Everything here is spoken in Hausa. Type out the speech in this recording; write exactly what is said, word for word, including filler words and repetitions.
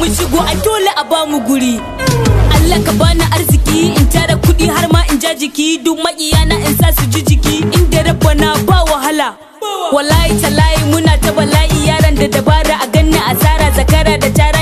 mu shigo a dole a ba mu guri. Allah ka bani arziki in tara kudi har ma in ja jiki, duk makiyana in sa su ji jiki, inda rabbana ba wahala. Wallahi talahi muna ta bala'i, yaran da dabara a ganni asara, zakara da tara